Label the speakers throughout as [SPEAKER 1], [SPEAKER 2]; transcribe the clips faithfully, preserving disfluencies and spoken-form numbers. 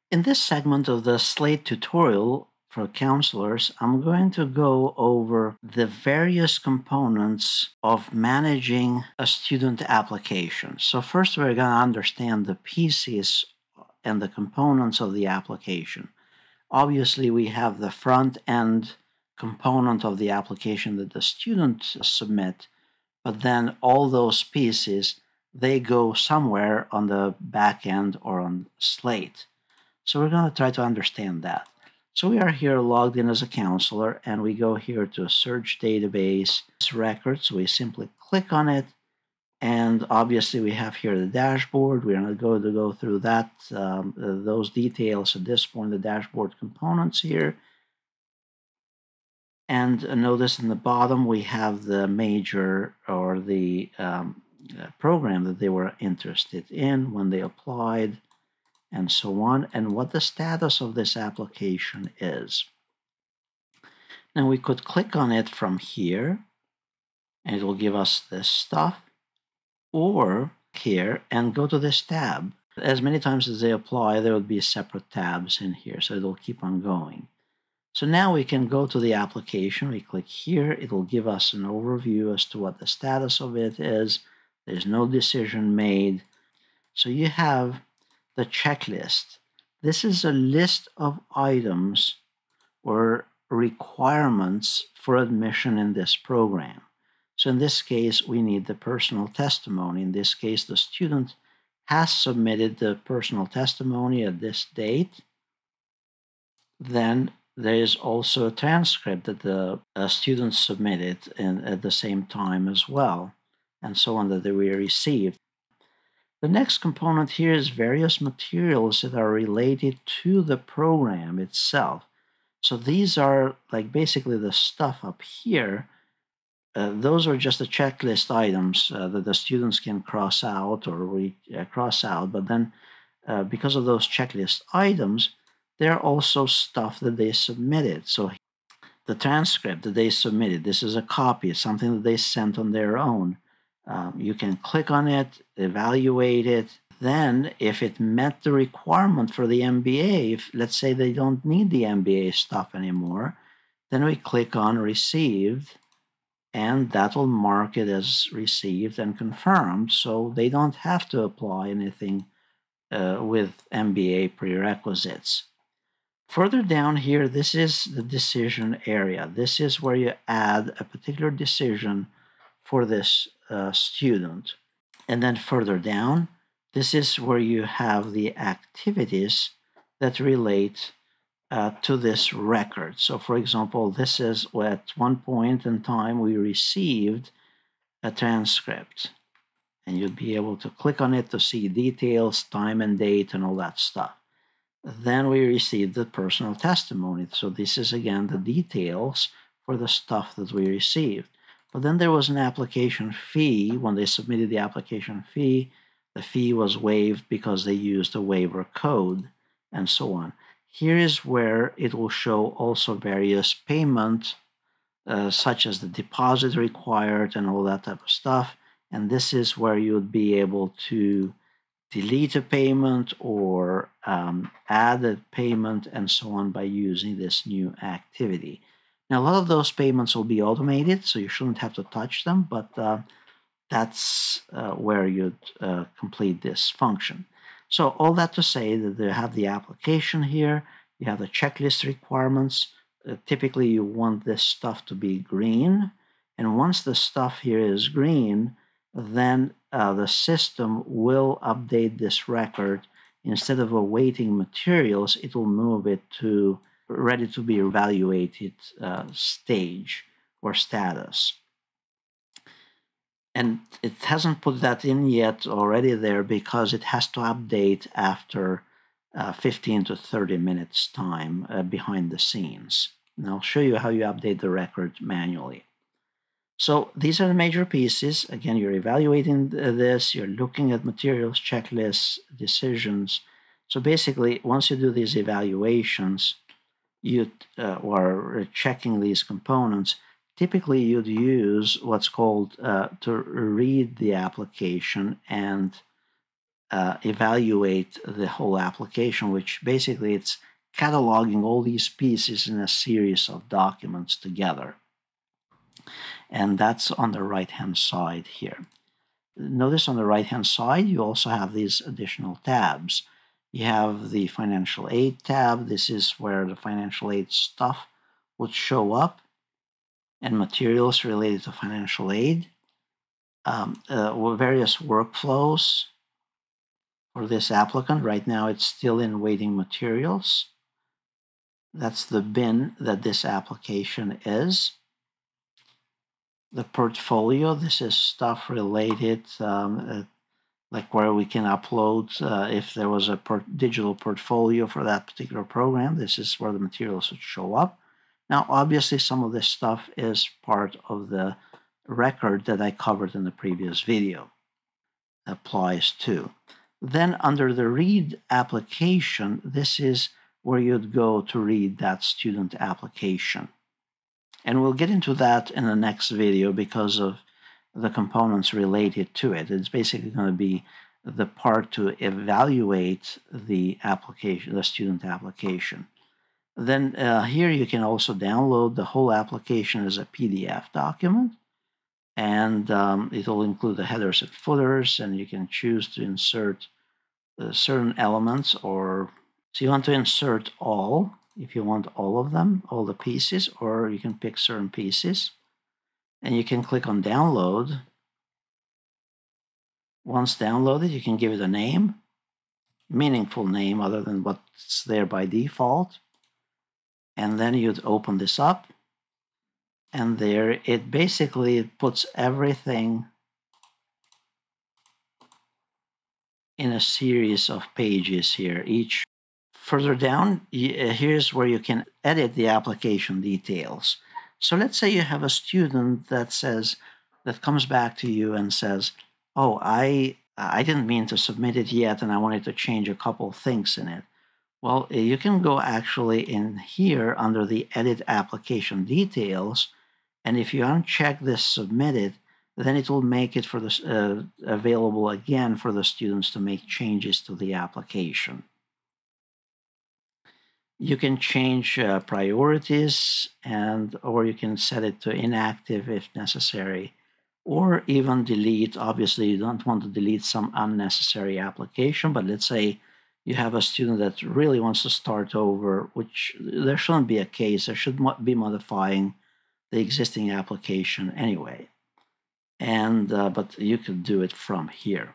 [SPEAKER 1] In this segment of the Slate tutorial for counselors, I'm going to go over the various components of managing a student application. So first we're going to understand the pieces and the components of the application. Obviously, we have the front end component of the application that the students submit, but then all those pieces, they go somewhere on the back end or on Slate. So we're going to try to understand that. So we are here logged in as a counselor, and we go here to search database records. We simply click on it, and obviously we have here the dashboard. We're not going to go through that um, uh, those details at this point, the dashboard components here. And notice in the bottom we have the major or the um, uh, program that they were interested in when they applied, and so on, and what the status of this application is. Now we could click on it from here, and it will give us this stuff, or here and go to this tab. As many times as they apply, there will be separate tabs in here, so it'll keep on going. So now we can go to the application. We click here. It will give us an overview as to what the status of it is. There's no decision made. So you have the checklist. This is a list of items or requirements for admission in this program. So in this case, we need the personal testimony. In this case, the student has submitted the personal testimony at this date. Then there is also a transcript that the uh, student submitted in, at the same time as well, and so on, that they were received. The next component here is various materials that are related to the program itself. So these are like basically the stuff up here. Uh, those are just the checklist items uh, that the students can cross out or re uh, cross out. But then uh, because of those checklist items, there are also stuff that they submitted. So the transcript that they submitted, this is a copy, something that they sent on their own. Um, you can click on it, evaluate it. Then, if it met the requirement for the M B A, if let's say they don't need the M B A stuff anymore, then we click on Received, and that will mark it as received and confirmed, so they don't have to apply anything uh, with M B A prerequisites. Further down here, this is the decision area. This is where you add a particular decision for this uh, student. And then further down, this is where you have the activities that relate uh, to this record. So for example, this is at one point in time we received a transcript. And you'll be able to click on it to see details, time and date, and all that stuff. Then we received the personal testimony. So this is again the details for the stuff that we received. But then there was an application fee. When they submitted the application fee, the fee was waived because they used a waiver code, and so on. Here is where it will show also various payment, uh, such as the deposit required and all that type of stuff. And this is where you would be able to delete a payment or um, add a payment and so on by using this new activity. Now, a lot of those payments will be automated, so you shouldn't have to touch them, but uh, that's uh, where you'd uh, complete this function. So all that to say that they have the application here, you have the checklist requirements. Uh, typically, you want this stuff to be green, and once the stuff here is green, then uh, the system will update this record. Instead of awaiting materials, it will move it to ready to be evaluated uh, stage or status. And it hasn't put that in yet already there because it has to update after uh, fifteen to thirty minutes time uh, behind the scenes. And I'll show you how you update the record manually. So these are the major pieces. Again, you're evaluating this, you're looking at materials, checklists, decisions. So basically, once you do these evaluations, you uh, or checking these components, typically you'd use what's called uh, to read the application and uh, evaluate the whole application, which basically it's cataloging all these pieces in a series of documents together. And that's on the right-hand side here. Notice on the right-hand side, you also have these additional tabs. You have the financial aid tab. This is where the financial aid stuff would show up, and materials related to financial aid. Um, uh, various workflows for this applicant. Right now, it's still in waiting materials. That's the bin that this application is. The portfolio, this is stuff related, um, uh, like where we can upload, uh, if there was a per digital portfolio for that particular program, this is where the materials would show up. Now, obviously, some of this stuff is part of the record that I covered in the previous video. Applies to. Then under the read application, this is where you'd go to read that student application. And we'll get into that in the next video because of the components related to it. It's basically going to be the part to evaluate the application, the student application. Then uh, here you can also download the whole application as a P D F document. And um, it will include the headers and footers, and you can choose to insert uh, certain elements, or so you want to insert all, if you want all of them, all the pieces, or you can pick certain pieces. And you can click on download. Once downloaded, you can give it a name, meaningful name other than what's there by default. And then you'd open this up. And there, it basically puts everything in a series of pages here. Each further down, here's where you can edit the application details. So let's say you have a student that says, that comes back to you and says, oh, I, I didn't mean to submit it yet, and I wanted to change a couple things in it. Well, you can go actually in here under the edit application details. And if you uncheck this submitted, then it will make it for this, uh, available again for the students to make changes to the application. You can change uh, priorities, and or you can set it to inactive if necessary, or even delete. Obviously, you don't want to delete some unnecessary application, but let's say you have a student that really wants to start over, which there shouldn't be a case. There should be modifying the existing application anyway, and uh, but you could do it from here.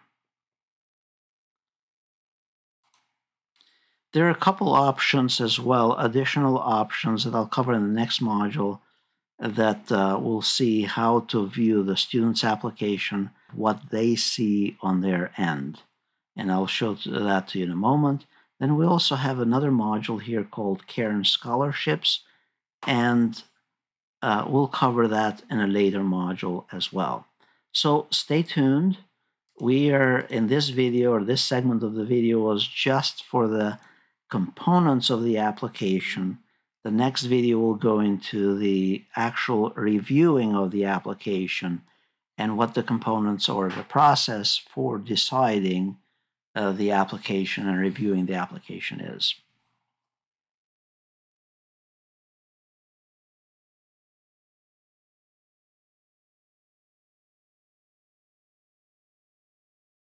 [SPEAKER 1] There are a couple options as well, additional options that I'll cover in the next module, that uh, we'll see how to view the student's application, what they see on their end, and I'll show that to you in a moment. Then we also have another module here called Cairn Scholarships, and Uh, we'll cover that in a later module as well. So stay tuned. We are in this video, or this segment of the video was just for the components of the application. The next video will go into the actual reviewing of the application and what the components or the process for deciding uh, the application and reviewing the application is.